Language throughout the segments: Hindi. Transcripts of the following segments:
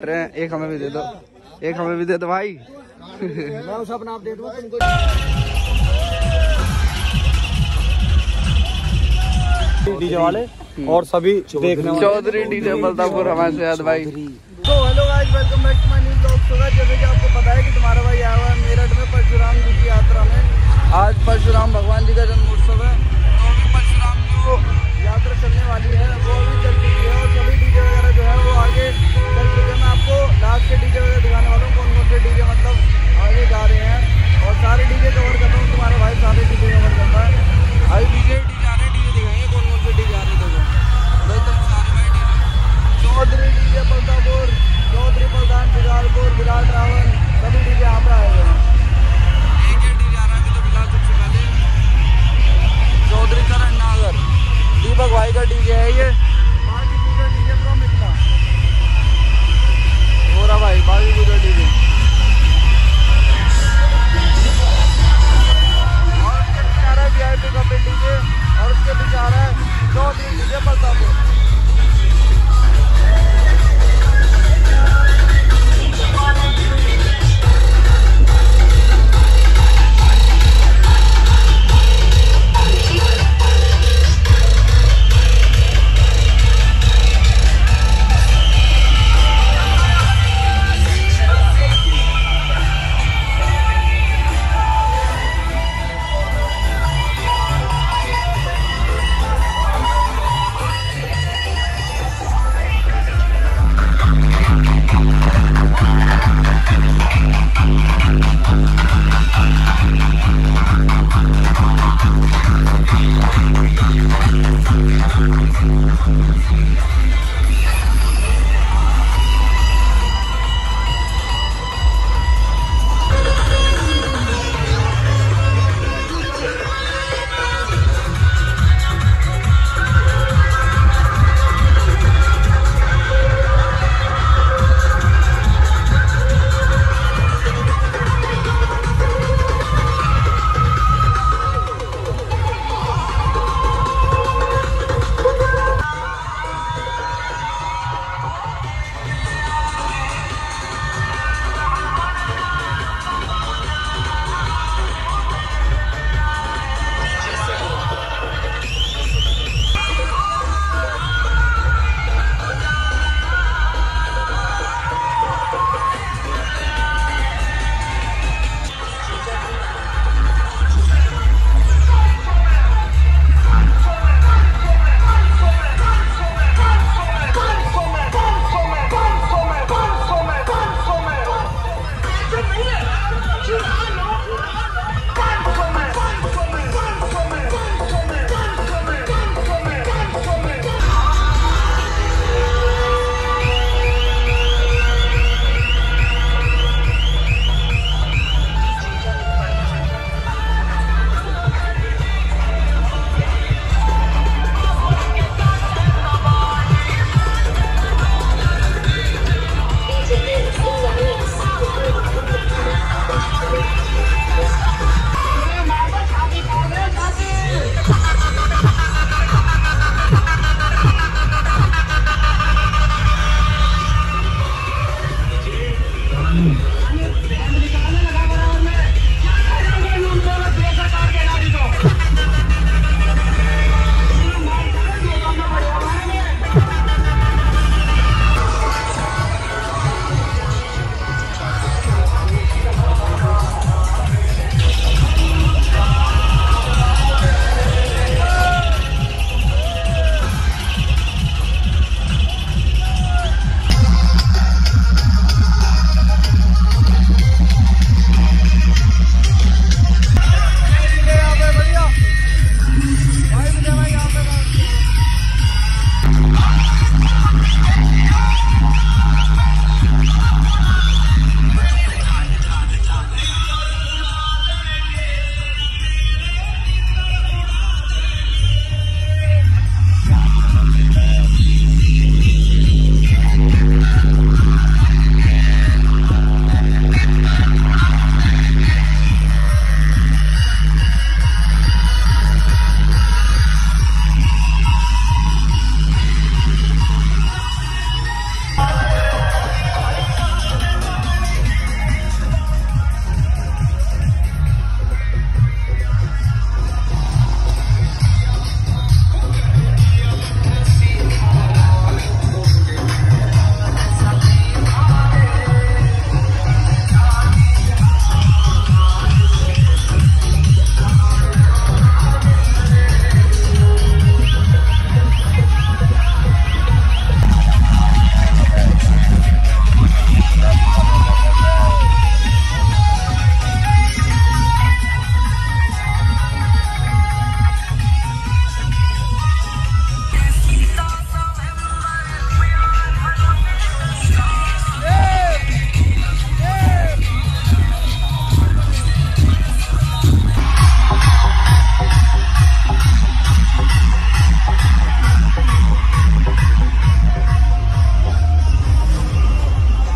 बट रहे हैं। एक हमें भी दे दो, एक हमें भी दे दो भाई। मैं उस अपना आप दे दूंगा तुमको। डीजे वाले और सभी देखने वाले चौधरी डीजे बलतापुर हमारे साथ भाई। तो hello guys, welcome back to my new vlog. तो गाइस जैसे कि आपको पता है कि तुम्हारा भाई आया हुआ है मेरठ में परशुराम जी की यात्रा में। आज परशुराम भगवान जी का जन्मोत्सव है, तो अभी परशुराम जो यात्रा चलने वाली है वो अभी चल चुकी है और सभी डीजे वगैरह जो है वो आगे चल चुके हैं। मैं आपको लास्ट के डीजे वगैरह दिखाने वाला हूँ, कौन कौन से डीजे मतलब आगे जा रहे हैं और सारे डीजे कवर करता हूँ। तुम्हारा भाई सारे डीजे कवर करता है। अभी डीजे आ रहे, डीजे दिखाएंगे कौन कौन से डीजे आ रहे हैं। चौधरी डीजे बलतापुर, चौधरी प्रधान बिलालपुर, बिलाल रावण, सभी डीजे यहाँ पर आए हुए हैं। एक डीजे आ रहा है तो बिलाल सबसे पहले चौधरी करण नागर, दीपक भाई का डीजे है ये। बाकी पूरा डीजे फ्रॉम इतना हो रहा भाई, बाकी पूरा डीजे। और उसके पीछे आ रहा है VIP कपिल डीजे और उसके पीछे आ रहा है चौधरी डीजे बलतापुर।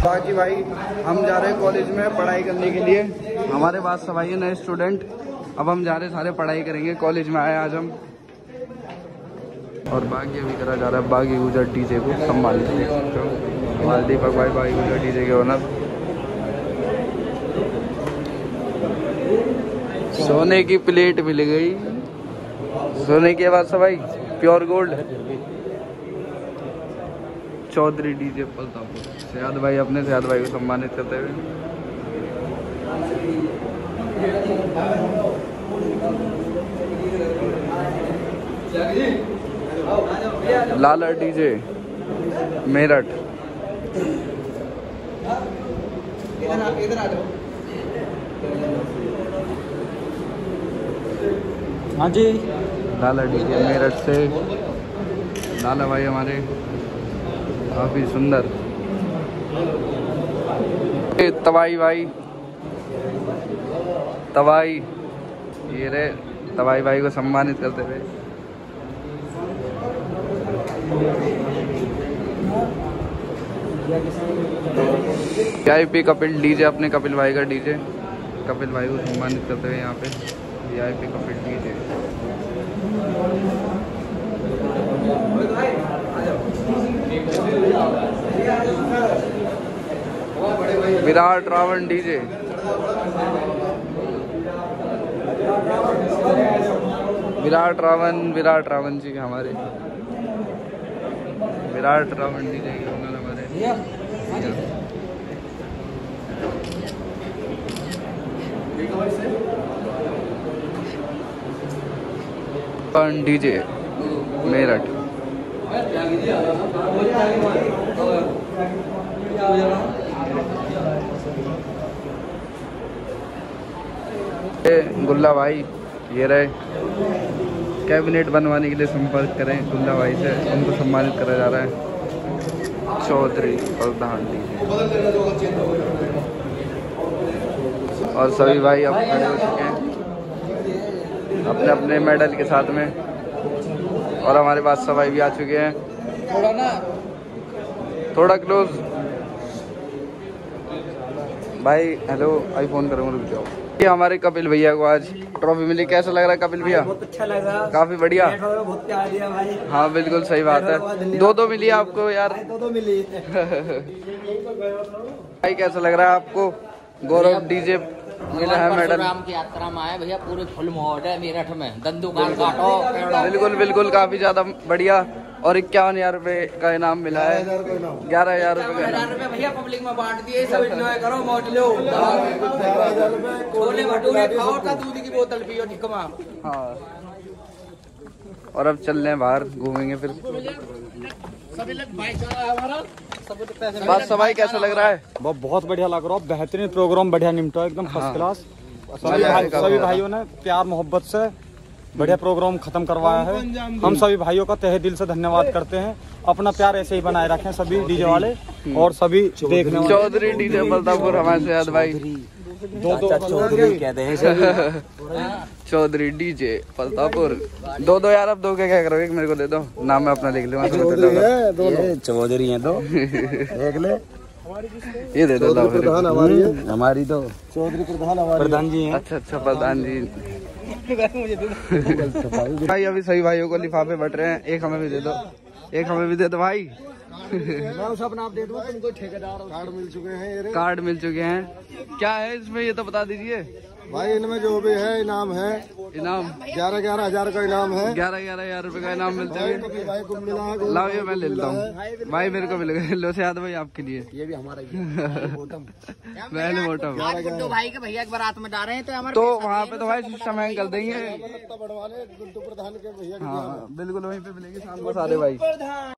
बाकी भाई हम जा रहे हैं कॉलेज में पढ़ाई करने के लिए। हमारे पास सब भाई नए स्टूडेंट। अब हम जा रहे हैं, सारे पढ़ाई करेंगे। कॉलेज में आए आज हम। और बाकी अभी करा जा रहा है बागी गुजर डीजे को सम्मानित। हमारे दीपक भाई बागी गुजर डीजे के ओनर। सोने की प्लेट मिल गई। सोने के बाद सब भाई pure gold. Chaudhary DJ Paltapur. Sayad भाई अपने सयाद भाई को सम्मानित करते हुए। लाला डीजे मेरठ। इधर आ जाओ। हाँ जी। लाला डीजे मेरठ से लाला भाई हमारे काफी सुंदर। तवाई भाई तवाई ये रे तवाई भाई को सम्मानित करते हुए। VIP कपिल डीजे अपने कपिल भाई का डीजे। कपिल भाई को सम्मानित करते हुए यहाँ पे VIP Kapil DJ. Virat Ravan DJ. Virat Ravan ji हमारे विराट रावण डीजे के ओनर हमारे। डीजे मेरठ। गुल्ला भाई ये रहे। कैबिनेट बनवाने के लिए संपर्क करें गुल्ला भाई से। उनको सम्मानित करा जा रहा है। चौधरी प्रधान डीजे। और सभी भाई अब खड़े हो चुके हैं अपने अपने मेडल के साथ में। और हमारे पास सभी भी आ चुके हैं। थोड़ा क्लोज भाई। हेलो आई फोन करूँगा, रुक जाओ। ये हमारे कपिल भैया को आज ट्रॉफी मिली। कैसा लग रहा है कपिल भैया? बहुत अच्छा लग रहा है। काफी बढ़िया। बहुत प्यार दिया भाई। हाँ बिल्कुल सही बात है। दो मिली आपको यार। दो मिली। भाई कैसा लग रहा है आपको? गौरव डीजे मिला है मेडल। परशुराम की यात्रा में आए भैया, पूरे फुल मोड है मेरठ में। दंदुकान काटो। बिल्कुल काफी ज्यादा बढ़िया। और 51,000 रुपए का इनाम मिला है। 11,000 रुपए का इनाम भैया पब्लिक में बांट दिए। सब एंजॉय करो, मौज लो। छोले भटूरे खाओ, दूध की बोतल पियो ठिकमा। हाँ। और अब चल रहे हैं बाहर, घूमेंगे फिर। बात सभाई कैसा लग रहा है? बहुत बढ़िया लग रहा है। बेहतरीन प्रोग्राम, बढ़िया निपटा एकदम फर्स्ट क्लास। सभी भाइयों ने प्यार मोहब्बत से बढ़िया प्रोग्राम खत्म करवाया है। हम सभी भाइयों का तहे दिल से धन्यवाद करते हैं। अपना प्यार ऐसे ही बनाए रखें सभी डीजे वाले और सभी देखने वाले। चौधरी डीजे पलतापुर हमारे सयाद भाई। चौधरी कहते हैं। चौधरी डीजे पलतापुर। दो यार। अब दो क्या करोगे? एक मेरे को दे दो, नाम मैं अपना लिख लूंगा। चौधरी है तो देख ले। ये दे दो हमारी तो चौधरी प्रधान जी हैं। अच्छा प्रधान जी। भाई अभी सभी भाइयों को लिफाफे बट रहे हैं। एक हमें भी दे दो, एक हमें भी दे दो भाई। मैं उसे अपना आप दे दूंगा। तुमको ठेकेदार कार्ड मिल चुके हैं। कार्ड मिल चुके हैं। क्या है इसमें ये तो बता दीजिए भाई। इनमें जो भी है इनाम है। इनाम 11,000 का इनाम है। 11,000 रुपए का इनाम मिलते हुए। भाई को मिला है। लाओ ये मैं ले लेता हूँ भाई। मेरे को मिल गए। लो सयाद भाई आपके लिए। ये भी हमारा पहले बॉटम। गुड्डू भाई के भैया के बारात में डाल रहे हैं तो हमारे तो वहाँ पे तो भाई सिस्टम हैंग कर देंगे। बढ़वा ले गुड्डू प्रधान के भैया। हाँ बिल्कुल वहीं पे मिलेंगे शाम को सारे भाई।